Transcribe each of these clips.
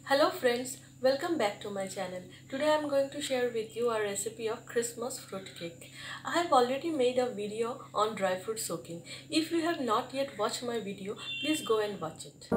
Hello friends, welcome back to my channel. Today I am going to share with you a recipe of Christmas fruit cake. I have already made a video on dry fruit soaking. If you have not yet watched my video, please go and watch it.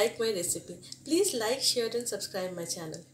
like my recipe. Please like, share and subscribe my channel.